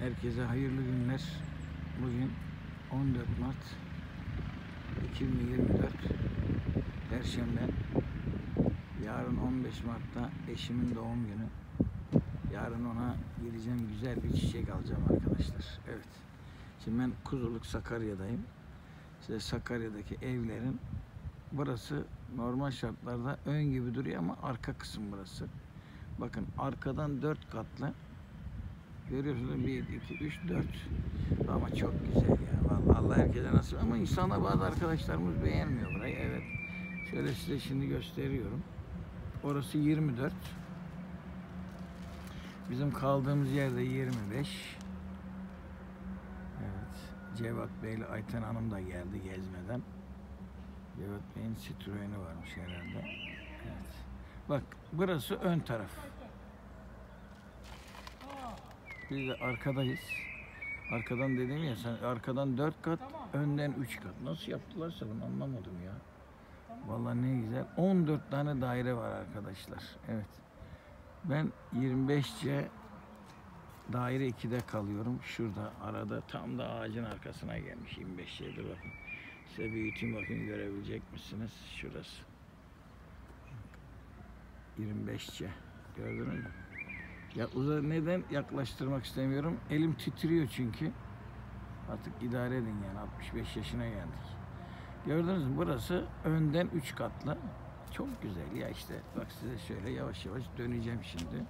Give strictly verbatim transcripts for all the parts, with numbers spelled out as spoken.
Herkese hayırlı günler. Bugün on dört Mart iki bin yirmi dört Perşembe. Yarın on beş Mart'ta eşimin doğum günü. Yarın ona gideceğim, güzel bir çiçek alacağım arkadaşlar. Evet. Şimdi ben Kuzuluk Sakarya'dayım. İşte Sakarya'daki evlerin burası normal şartlarda ön gibi duruyor ama arka kısım burası. Bakın arkadan dört katlı. Görüyorsunuz bir, iki, üç, dört. Ama çok güzel ya. Vallahi Allah herkese nasip. Ama insana bazı arkadaşlarımız beğenmiyor burayı. Evet. Şöyle size şimdi gösteriyorum. Orası yirmi dört. Bizim kaldığımız yerde yirmi beş. Evet. Cevat Bey ile Ayten Hanım da geldi gezmeden. Cevat Bey'in Citroen'i varmış herhalde. Evet. Bak burası ön taraf. Biz de arkadayız. Arkadan dedim ya, sen arkadan dört kat, tamam, önden üç kat. Nasıl yaptılarsa bunu anlamadım ya. Tamam. Vallahi ne güzel. on dört tane daire var arkadaşlar. Evet. Ben yirmi beş C daire ikide kalıyorum. Şurada arada tam da ağacın arkasına gelmiş yirmi beş C'de bakın. Size büyüteyim bakın, görebilecek misiniz? Şurası. yirmi beş C. Gördünüz mü? Ya uza neden yaklaştırmak istemiyorum? Elim titriyor çünkü. Artık idare edin yani, altmış beş yaşına geldik. Gördünüz mü? Burası önden üç katlı. Çok güzel ya işte. Bak size şöyle yavaş yavaş döneceğim şimdi.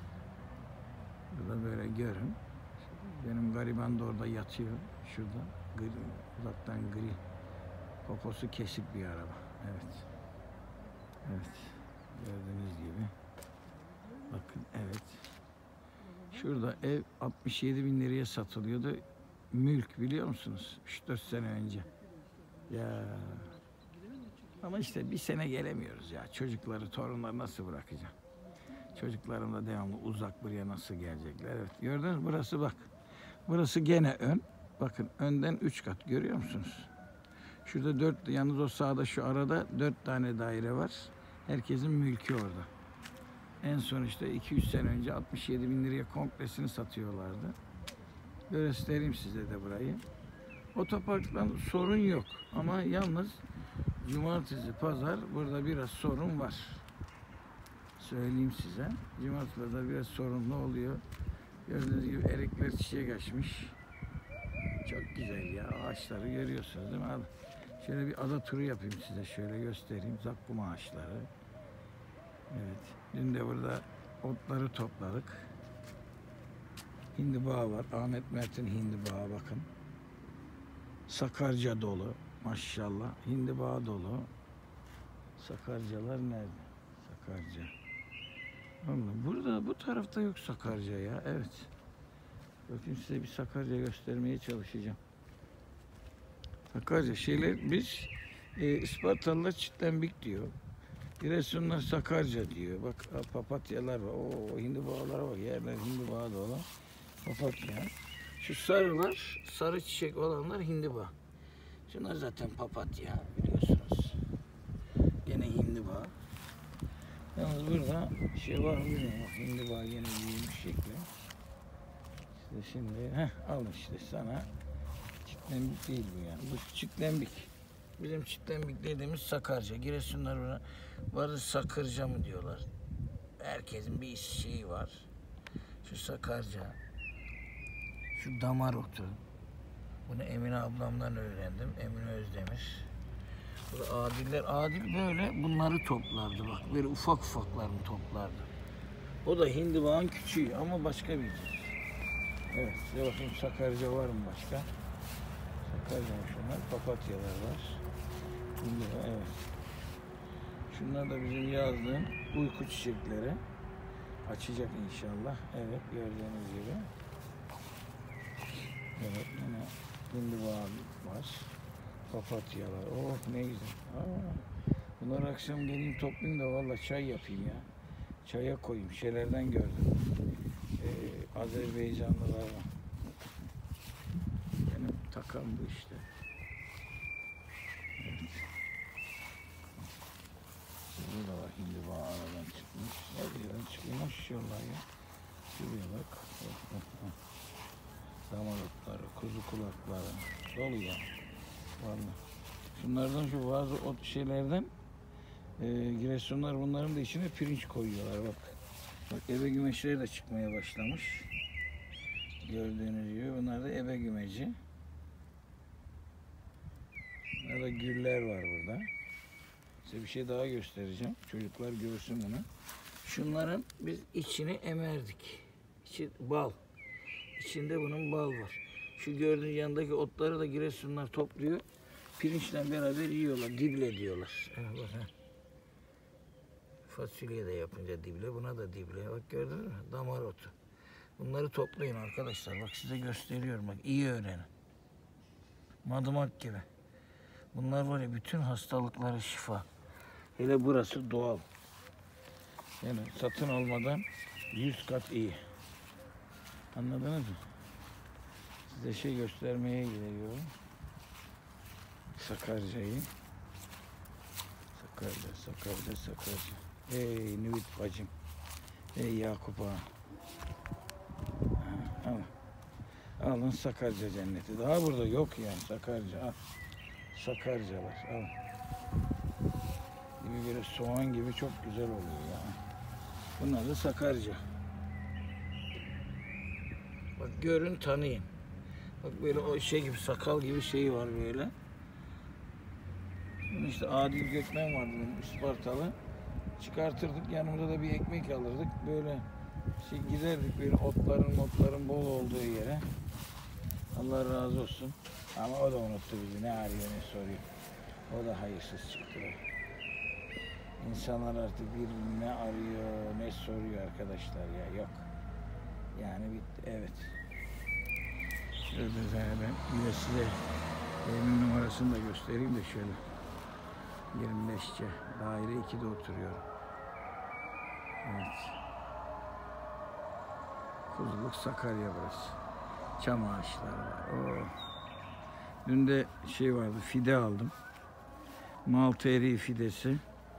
Burada böyle görün. Benim gariban da orada yatıyor. Şurada. Gri, uzaktan gri. Poposu kesik bir araba. Evet. Evet. Gördüğünüz gibi. Bakın evet. Şurada ev altmış yedi bin liraya satılıyordu. Mülk, biliyor musunuz? üç dört sene önce. Ya. Ama işte bir sene gelemiyoruz ya. Çocukları, torunları nasıl bırakacağım? Çocuklarım da devamlı uzak, buraya nasıl gelecekler? Evet. Gördünüz mü? Burası bak. Burası gene ön. Bakın önden üç kat, görüyor musunuz? Şurada dört, yalnız o sağda şu arada dört tane daire var. Herkesin mülkü orada. En son işte iki üç sene önce altmış yedi bin liraya komplesini satıyorlardı. Göstereyim size de burayı. Otoparktan sorun yok ama yalnız cumartesi, pazar burada biraz sorun var. Söyleyeyim size. Cumartesi, pazar biraz sorunlu oluyor. Gördüğünüz gibi erikler çiçek açmış. Çok güzel ya. Ağaçları görüyorsunuz değil mi? Al. Şöyle bir ada turu yapayım size. Şöyle göstereyim. Zakkum ağaçları. Evet. Dün de burada otları topladık. Hindibağı var. Ahmet Mert'in hindibağı bakın. Sakarca dolu. Maşallah. Hindibağı dolu. Sakarcalar nerede? Sakarca. Vallahi burada bu tarafta yok sakarca ya. Evet. Bakın size bir sakarca göstermeye çalışacağım. Sakarca şeyler, biz e, Ispartalılar çitlenbik diyor. Giresunlar sakarca diyor. Bak papatyalar var. Oo, hindibağlara bak. Yerler hindibağı da olan papatya. Şu sarılar, sarı çiçek olanlar hindiba. Şunlar zaten papatya, biliyorsunuz. Gene hindiba. Yalnız burada şey var mı bilmiyorum. Bak hindiba gene büyümüş şekli. İşte şimdi heh, al işte sana. Çitlenbik değil bu yani. Bu çitlenbik. Bizim çitlenbik dediğimiz sakarca. Giresunlar buna varı sakırca mı diyorlar. Herkesin bir şeyi var. Şu sakarca. Şu damar otu. Bunu Emine ablamdan öğrendim. Emine Özdemir. Bu Adiller. Adil böyle bunları toplardı bak. Böyle ufak ufaklarını toplardı. O da hindibağın küçüğü ama başka bir cins. Evet. Size bakayım sakarca var mı başka? Sakarca şunlar. Papatyalar var. Hindiba, evet. Şunlar da bizim yazdığım uyku çiçekleri. Açacak inşallah. Evet, gördüğünüz gibi. Evet, yine hindiba var. Papatyalar. Oh ne güzel. Aa, bunları akşam geleyim toplayayım da vallahi çay yapayım ya. Çaya koyayım. Şeylerden gördüm. Ee, Azerbaycanlılar var. Benim takam bu işte. Evet. Burada var hindiba, aradan çıkmış. Her yerden çıkıyor maşallah ya. Şuraya bak. Oh, oh, oh. Damar otları, kuzu kulakları dolu ya. Vallahi. Şunlardan şu bazı ot şeylerden e, Giresunlar bunların da içine pirinç koyuyorlar bak. Bak ebe gümeçleri de çıkmaya başlamış. Gördüğünüz gibi bunlar da ebe gümeci. Burada güller var burada. Size bir şey daha göstereceğim. Çocuklar görsün bunu. Şunların biz içini emerdik. İçi bal. İçinde bunun bal var. Şu gördüğünüz yanındaki otları da Giresunlar topluyor. Pirinçle beraber yiyorlar. Dible diyorlar. Evet, bak, ha. Fasulye de yapınca dible. Buna da dible. Bak gördünüz mü? Damar otu. Bunları toplayın arkadaşlar. Bak size gösteriyorum. Bak iyi öğrenin. Madımak gibi. Bunlar var ya bütün hastalıklara şifa. Hele burası doğal. Yani satın almadan yüz kat iyi. Anladınız mı? Size şey göstermeye geliyorum. Sakarya'yı. Sakarya, Sakarya, Sakarya. Ey Nüvit bacım. Ey Yakup ağa. Alın. Alın Sakarya cenneti. Daha burada yok yani Sakarya. Al. Sakaryalar. Al. Gibi böyle soğan gibi çok güzel oluyor yani. Bunlar da Sakarya. Bak görün tanıyın. Bak böyle o şey gibi sakal gibi şeyi var böyle. Bunun işte Adil Gökmen vardı benim Ispartalı. Çıkartırdık yanımıza da bir ekmek alırdık. Böyle şey giderdik böyle otların otların bol olduğu yere. Allah razı olsun. Ama o da unuttu bizi. Ne arıyor ne soruyor. O da hayırsız çıktı. İnsanlar artık bir ne arıyor ne soruyor arkadaşlar ya yok. Yani bitti evet. Şöyle ben yine size evimin numarasını da göstereyim de şöyle. yirmi beş C daire ikide oturuyorum. Evet. Kuzuluk Sakarya burası. Çam ağaçları var. Oo. Dün de şey vardı fide aldım. Malta eriği fidesi.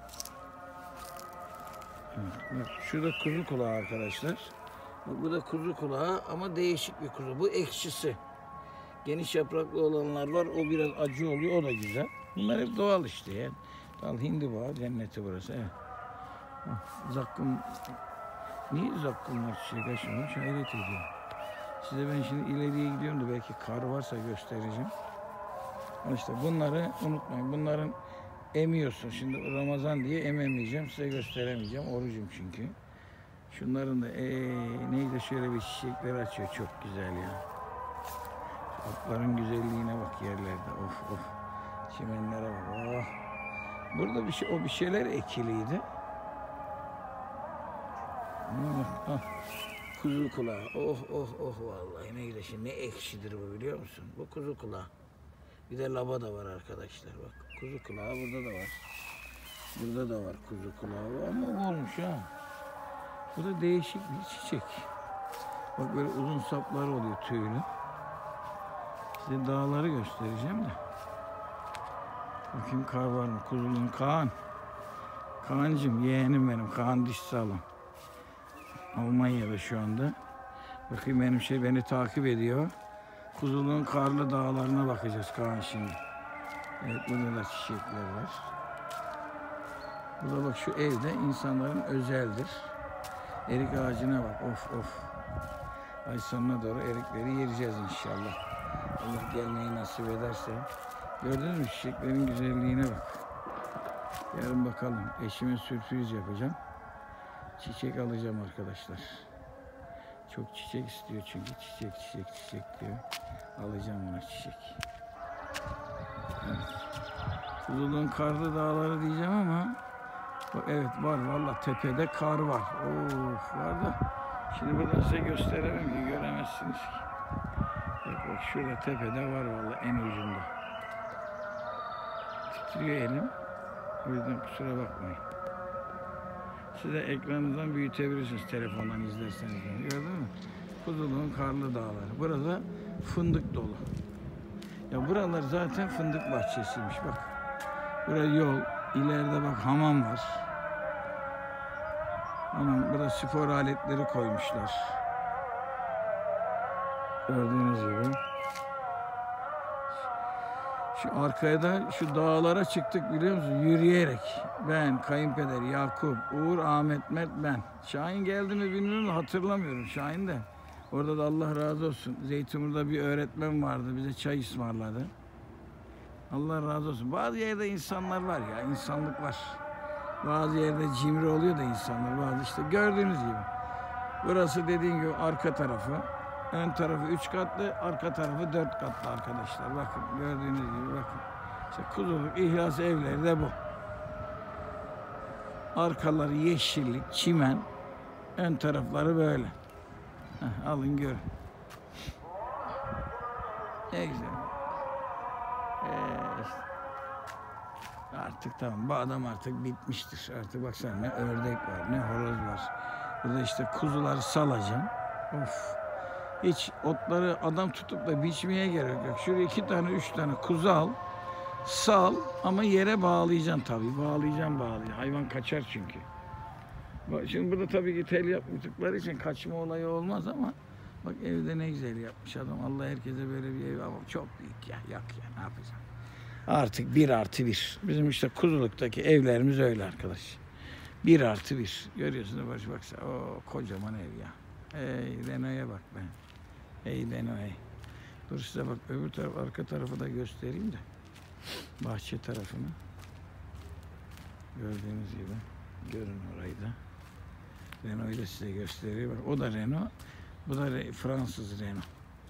Evet. Şurada kuzu kulağı arkadaşlar. Bu da kuzu kulağı ama değişik bir kuzu. Bu ekşisi. Geniş yapraklı olanlar var. O biraz acı oluyor. O da güzel. Bunlar hep doğal işte ya. Dal hindiba cenneti burası. Evet. Zakkum. Niye zakkum var çiçek açılmış? Hayret ediyorum. Size ben şimdi ileriye gidiyorum da belki kar varsa göstereceğim. İşte bunları unutmayın. Bunların emiyorsun. Şimdi Ramazan diye ememeyeceğim. Size gösteremeyeceğim. Orucum çünkü. Şunların da ee, neydi şöyle bir çiçekler açıyor. Çok güzel ya. Otların güzelliğine bak yerlerde. Of of. Çimenlere bak. Oh. Burada bir şey, o bir şeyler ekiliydi. Ah, kuzu kulağı. Oh oh oh vallahi ne güzel. Şimdi ne ekşidir bu biliyor musun? Bu kuzu kulağı. Bir de laba da var arkadaşlar. Bak kuzu kulağı burada da var. Burada da var kuzu kulağı ama olmuş ha. Bu da değişik bir çiçek. Bak böyle uzun saplar oluyor tüylü. Size dağları göstereceğim de. Bakayım kar var mı? Kuzuluğun Kaan. Kaan'cığım yeğenim benim. Kaan diş sağlam. Almanya'da şu anda. Bakayım benim şey beni takip ediyor. Kuzuluğun karlı dağlarına bakacağız Kaan şimdi. Evet burada da çiçekler var. Burada bak şu evde insanların özeldir. Erik ağacına bak. Of of. Ay sonuna doğru erikleri yiyeceğiz inşallah. Allah gelmeyi nasip ederse. Gördünüz mü çiçeklerin güzelliğine bak. Yarın bakalım. Eşime sürpriz yapacağım. Çiçek alacağım arkadaşlar. Çok çiçek istiyor çünkü çiçek çiçek çiçek diyor. Alacağım ona çiçek. Evet. Kuzuluğun karlı dağları diyeceğim ama bak evet var valla tepede kar var. Of var da şimdi buradan size gösteremem ki göremezsiniz ki. Bak bak şurada tepede var valla en ucunda. Titriyor elim. O yüzden kusura bakmayın. Siz de ekranınızdan büyütebilirsiniz telefondan izlerseniz. Gördün mü? Kuzuluğun karlı dağları. Burada fındık dolu. Ya buralar zaten fındık bahçesiymiş bak. Burası yol. İleride bak hamam var. Hamam. Burada spor aletleri koymuşlar. Gördüğünüz gibi. Şu arkaya da şu dağlara çıktık biliyor musun? Yürüyerek. Ben, kayınpeder, Yakup, Uğur, Ahmet, Mert, ben. Şahin geldi mi bilmiyorum da hatırlamıyorum Şahin de. Orada da Allah razı olsun. Zeytinburnu'da bir öğretmen vardı. Bize çay ısmarladı. Allah razı olsun. Bazı yerde insanlar var ya. İnsanlık var. Bazı yerde cimri oluyor da insanlar. Bazı işte gördüğünüz gibi. Burası dediğim gibi arka tarafı. Ön tarafı üç katlı, arka tarafı dört katlı arkadaşlar. Bakın gördüğünüz gibi bakın. İşte Kuzuluk İhlas evleri de bu. Arkaları yeşillik, çimen. Ön tarafları böyle. Heh, alın görün. Ne güzel. Ee, işte. Artık tamam bu adam artık bitmiştir. Artık baksana ne ördek var, ne horoz var. Burada işte kuzuları salacaksın. Of. Hiç otları adam tutup da biçmeye gerek yok. Şuraya iki tane, üç tane kuzu al, sal ama yere bağlayacaksın tabii. Bağlayacaksın bağlayacaksın. Hayvan kaçar çünkü. Bak şimdi burada tabii ki tel yaptıkları için kaçma olayı olmaz ama bak evde ne güzel yapmış adam. Allah herkese böyle bir ev ama çok büyük ya. Yak ya ne yapacaksın? Artık bir artı bir. Bizim işte Kuzuluk'taki evlerimiz öyle arkadaş. Bir artı bir. Görüyorsunuz Barış baksana. O kocaman ev ya. Ey Renault'a bak be. Ey Renault ey. Dur size bak öbür taraf arka tarafı da göstereyim de. Bahçe tarafını. Gördüğünüz gibi. Görün orayı da. Renault'u da size gösteriyor. Bak, o da Renault. Bu da Fransız Renault.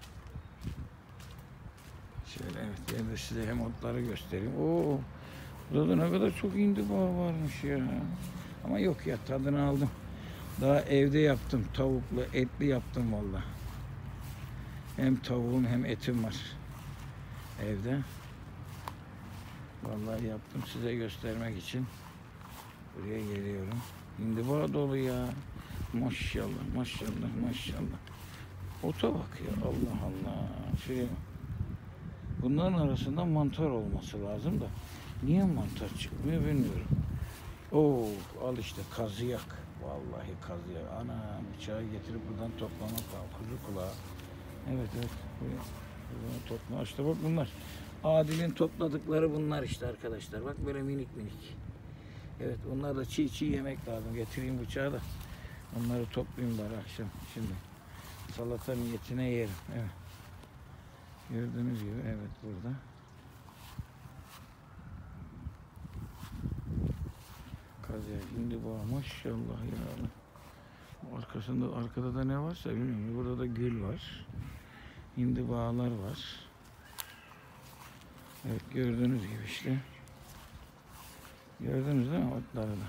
Şöyle evet yerde size hem otları göstereyim. Oo, burada da ne kadar çok indiba varmış ya. Ama yok ya tadını aldım. Daha evde yaptım. Tavuklu, etli yaptım valla. Hem tavuğum hem etim var. Evde. Vallahi yaptım size göstermek için. Buraya geliyorum. Hindiba dolu ya. Maşallah, maşallah, maşallah. Ota bak ya. Allah Allah. Şuraya bak. Bunların arasında mantar olması lazım da. Niye mantar çıkmıyor bilmiyorum. Oo, al işte kazıyak. Vallahi kazıyak. Ana bıçağı getirip buradan toplamak lazım. Kuzu kulağı. Evet evet. Buradan topla. İşte bak bunlar. Adil'in topladıkları bunlar işte arkadaşlar. Bak böyle minik minik. Evet onlar da çiğ çiğ yemek lazım. Getireyim bıçağı da. Onları toplayayım bari akşam. Şimdi salata niyetine yerim. Evet. Gördüğünüz gibi evet burada. Kazıya şimdi bu maşallah ya. Arkasında arkada da ne varsa bilmiyorum. Burada da gül var. Hindibağlar var. Evet gördüğünüz gibi işte. Gördünüz değil mi otları da?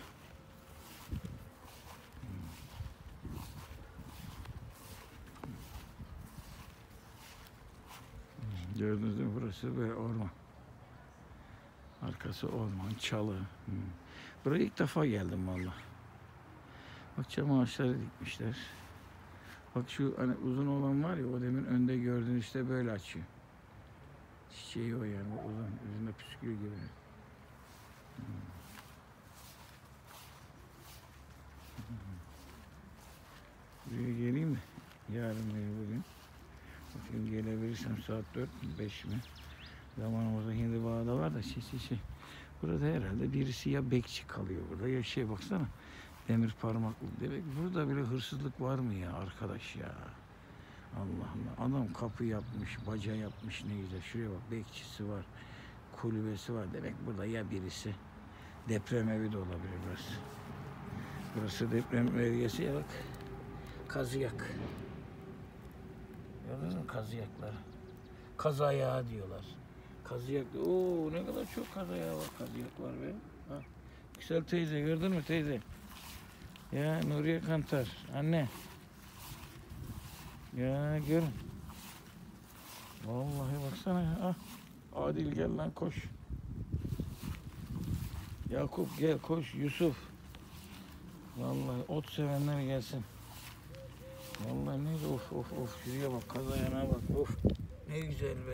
Gördünüz değil mi? Burası böyle orman. Arkası orman, çalı. Hmm. Buraya ilk defa geldim valla. Bak çam ağaçları dikmişler. Bak şu hani uzun olan var ya o demin önde gördüğünüz işte böyle açıyor. Çiçeği o yani o uzun, üzerinde püskül gibi. Hmm. Buraya geleyim mi? Yarın veya bugün. Bakayım gelebilirsem saat dört mü beş mi? Zaman orada Hindibağ'da var da şey şey şey. Burada herhalde birisi ya bekçi kalıyor burada ya şey baksana. Demir parmaklı. Demek burada bile hırsızlık var mı ya arkadaş ya? Allah Allah. Adam kapı yapmış, baca yapmış ne güzel. Şuraya bak bekçisi var. Kulübesi var. Demek burada ya birisi. Deprem evi de olabilir burası. Burası deprem bölgesi ya bak. Kazıyak. Gördünüz mü kazıyakları? Kaz ayağı diyorlar. Kazıyak. Oo ne kadar çok kaz ayağı var. Kazıyak var be. Ha. Güzel teyze gördün mü teyze? Ya Nuriye Kantar. Anne. Ya görün. Vallahi baksana ya. Ah. Adil gel lan koş. Yakup gel koş. Yusuf. Vallahi ot sevenler gelsin. Vallahi neydi of of of. Şuraya bak kaz ayağına bak. Of. Ne güzel be.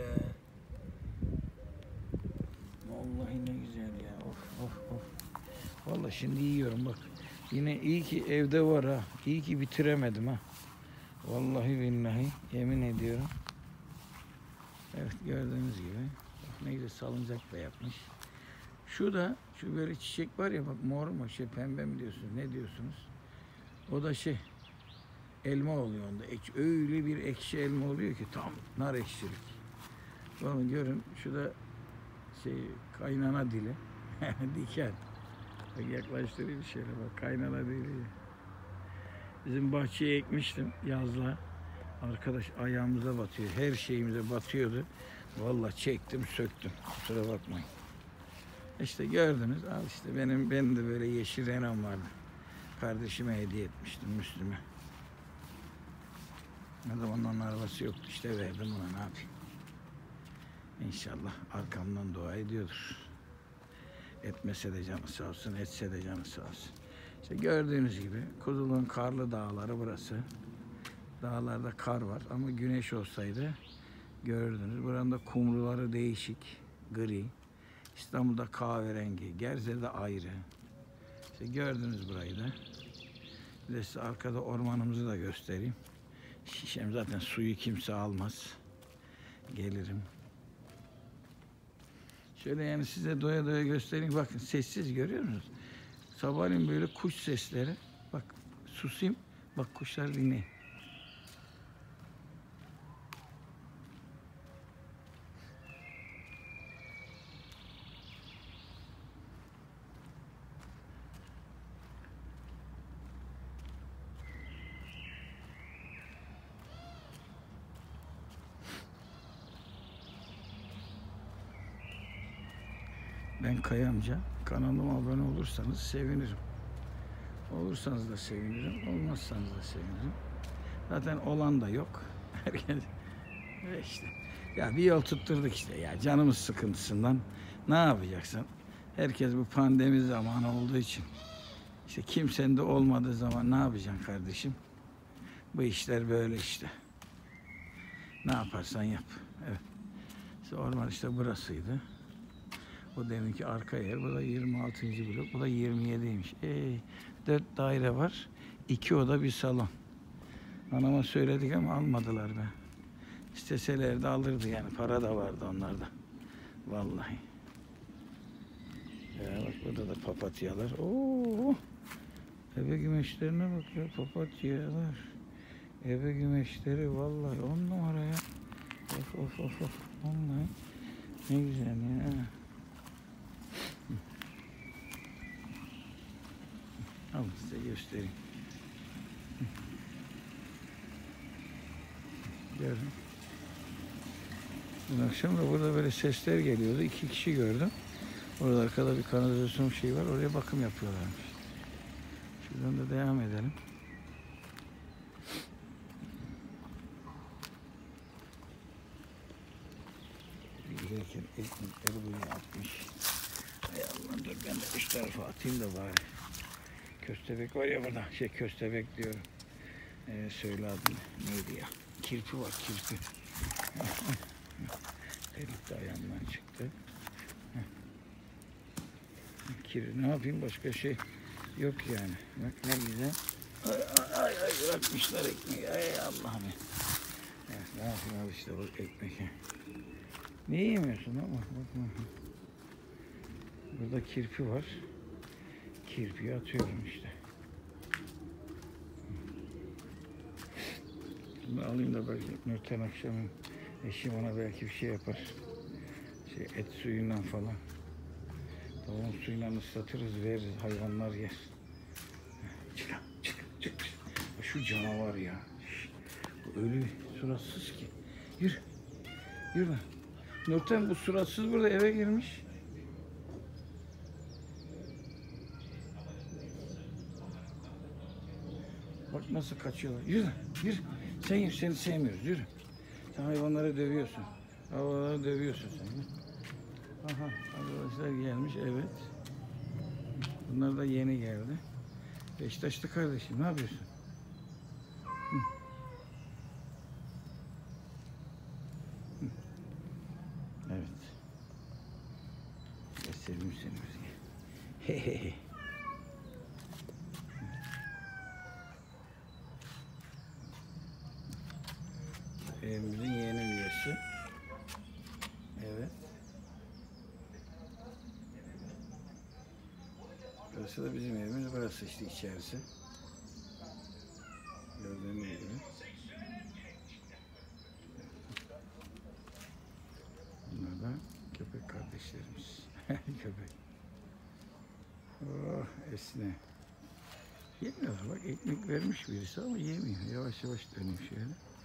Vallahi ne güzel ya. Of of of. Vallahi şimdi yiyorum bak. Yine iyi ki evde var ha. İyi ki bitiremedim ha. Vallahi billahi yemin ediyorum. Evet, gördüğünüz gibi. Bak ne güzel salıncak da yapmış. Şu da, şu böyle çiçek var ya, bak mor mu şey pembe mi diyorsunuz, ne diyorsunuz? O da şey, elma oluyor onda. Ek, öyle bir ekşi elma oluyor ki tam nar ekşilik. Bakın görün, şu da şey kaynana dili. Diken. Bak yaklaştırayım şöyle, bak kaynana dili. Bizim bahçeye ekmiştim yazla. Arkadaş ayağımıza batıyor. Her şeyimize batıyordu. Vallahi çektim söktüm. Kusura bakmayın. İşte gördünüz. Al işte benim benim de böyle yeşil Renault vardı. Kardeşime hediye etmiştim, Müslüme. Ne zaman onun arabası yoktu, işte verdim ona, ne yapayım. İnşallah arkamdan dua ediyordur. Etmese de canı sağ olsun, etse de canı sağ olsun. İşte gördüğünüz gibi Kuzul'un karlı dağları burası. Dağlarda kar var ama güneş olsaydı gördünüz. Buranın da kumruları değişik, gri. İstanbul'da kahverengi, Gerze'de ayrı. İşte gördünüz burayı da. Bir de size arkada ormanımızı da göstereyim. Şişem zaten suyu kimse almaz. Gelirim. Şöyle yani size doya doya göstereyim. Bakın sessiz, görüyor musunuz? Sabahleyin böyle kuş sesleri. Bak susayım. Bak kuşlar dinleyin. Ben Kaya amca. Kanalıma abone olursanız sevinirim. Olursanız da sevinirim. Olmazsanız da sevinirim. Zaten olan da yok. Herkes işte. Ya bir yol tutturduk işte ya. Canımız sıkıntısından. Ne yapacaksın? Herkes bu pandemi zamanı olduğu için. İşte kimsenin de olmadığı zaman ne yapacaksın kardeşim? Bu işler böyle işte. Ne yaparsan yap. Evet. İşte orman işte burasıydı. O deminki arka yer. Bu da yirmi altıncı blok. Bu da yirmi yediymiş. Ee, dört daire var. İki oda bir salon. Anama söyledik ama almadılar be. İsteseler de alırdı yani. Para da vardı onlarda. Vallahi. Ya bak burada da papatyalar. Oo. Ebe gümeşlerine bak ya, papatyalar. Ebe gümeşleri vallahi on numara ya. Of of of of. Vallahi ne güzel ya. Al size göstereyim. Gördüm. Dün akşam da burada böyle sesler geliyordu. İki kişi gördüm. Orada arkada bir kanalizasyon şeyi var. Oraya bakım yapıyorlarmış. Şuradan da devam edelim. Giderken ekmekleri buraya atmış. Hay Allah, dur ben de üç tarafa atayım da bari. Köstebek var ya burada. Şey köstebek diyorum. Ee, söyle adını. Neydi ya? Kirpi var, kirpi. Delik de ayağımdan çıktı. Kiri ne yapayım, başka şey yok yani. Bak ne güzel. Ay ay ay, ay bırakmışlar ekmeği. Ay Allah'ım. Evet, ne yapayım abi işte bu ekmek. Ne yemiyorsun ama bak bak. Burada kirpi var. Kirpiyi atıyorum işte. Şimdi alayım da belki Nurten akşamın eşim ona belki bir şey yapar. Şey, et suyundan falan. Tavuğun suyundan ıslatırız, veririz, hayvanlar yer. Çık çık çık. Şu canavar ya. Bu öyle suratsız ki. Yürü. Yürü. Nurten bu suratsız burada eve girmiş. Bak nasıl kaçıyorlar. Yürü. Yürü. Sen yürü. Seni sevmiyoruz. Yürü. Sen hayvanları dövüyorsun. Hayvanları dövüyorsun sen. Aha. Arkadaşlar gelmiş. Evet. Bunlar da yeni geldi. Beşiktaşlı kardeşim. Ne yapıyorsun? Hı. Hı. Evet. Göstereyim seni. Hehehe. Evimizin yeni üyesi. Evet. Burası da bizim evimiz. Burası işte içerisi. Gördüğünüz gibi. Bunlar da köpek kardeşlerimiz. Köpek. Oh esne. Yemiyor. Bak ekmek vermiş birisi ama yemiyor. Yavaş yavaş dönüyor şöyle.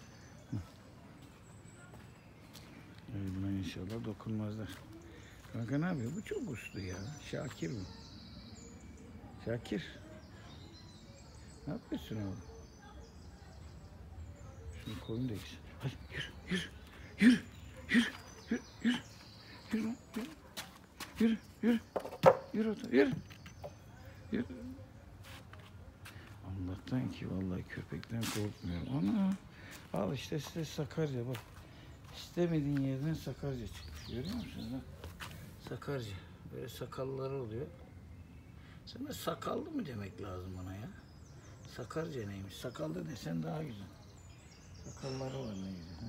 Evet, buna inşallah dokunmazlar. Kanka ne yapıyor? Bu çok uslu ya. Şakir bu. Şakir. Ne yapıyorsun oğlum? Şunu koyun da gitsin. Hadi yürü, yürü, yürü, yürü, yürü, yürü, yürü, yürü, yürü, yürü, yürü, yürü, yürü. Allah'tan ki vallahi köpekten korkmuyorum. Ana, al işte size Sakarya bak. İstemediğin yerden Sakarya çıkmış. Görüyor musunuz lan? Sakarya. Böyle sakalları oluyor. Sana sakallı mı demek lazım ona ya? Sakarca neymiş? Sakallı desen daha güzel. Sakalları var ne güzel.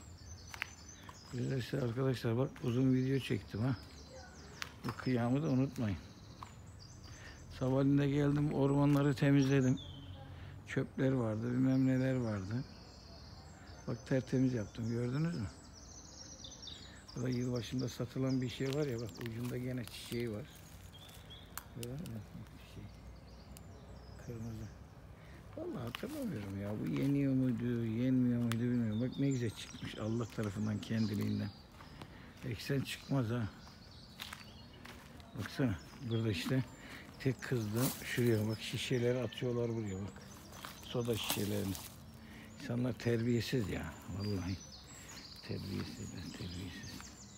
Güzel işte arkadaşlar bak uzun video çektim ha. Bu kıyamı da unutmayın. Sabahleyin de geldim ormanları temizledim. Çöpler vardı bilmem neler vardı. Bak tertemiz yaptım gördünüz mü? Burada yılbaşında satılan bir şey var ya bak ucunda gene çiçeği var. Böyle şey. Kırmızı. Vallahi hatırlamıyorum ya. Bu yeniyor muydu, yenmiyor muydu bilmiyorum. Bak ne güzel çıkmış Allah tarafından kendiliğinden. Eksen çıkmaz ha. Baksana burada işte tek kızdı. Şuraya bak şişeleri atıyorlar buraya bak. Soda şişelerini. İnsanlar terbiyesiz ya. Vallahi terbiyesiz, terbiyesiz.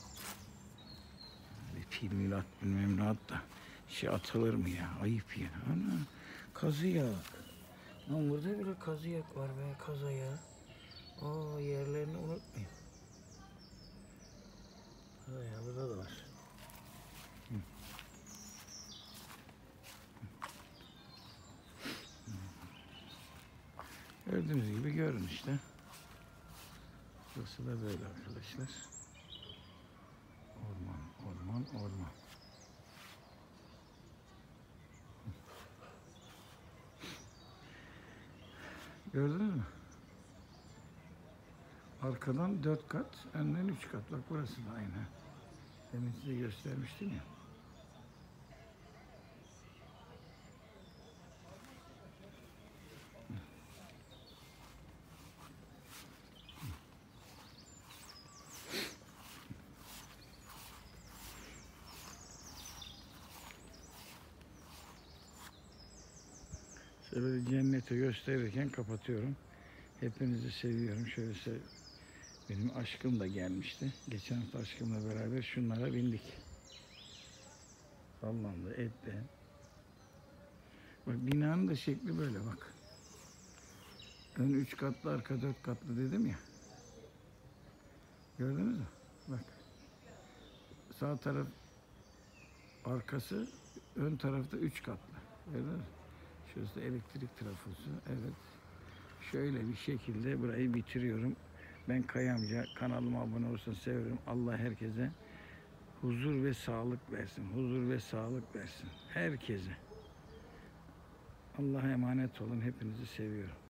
Bir pil milat bilmem ne at da şey atılır mı ya? Ayıp ya. Ana kazı ya. Lan burada bile kazı yak var be kaza ya. Aa yerlerini unutmayın. Ha ya burada da var. Hı. Gördüğünüz gibi görün işte. Burası da böyle arkadaşlar. Orman, orman, orman. Gördünüz mü? Arkadan dört kat, önden üç kat. Bak burası da aynı. Demin size göstermiştim ya. Şöyle cenneti gösterirken kapatıyorum. Hepinizi seviyorum. Şöyle sev benim aşkım da gelmişti. Geçen hafta aşkımla beraber şunlara bindik. Sallandı, etti. Bak binanın da şekli böyle bak. Ön üç katlı, arka dört katlı dedim ya. Gördünüz mü? Bak. Sağ taraf arkası, ön tarafta üç katlı. Gördünüz mü? Şurası da elektrik trafosu. Evet. Şöyle bir şekilde burayı bitiriyorum. Ben Kayamca. Kanalıma abone olursanız sevinirim. Allah herkese huzur ve sağlık versin. Huzur ve sağlık versin. Herkese. Allah'a emanet olun. Hepinizi seviyorum.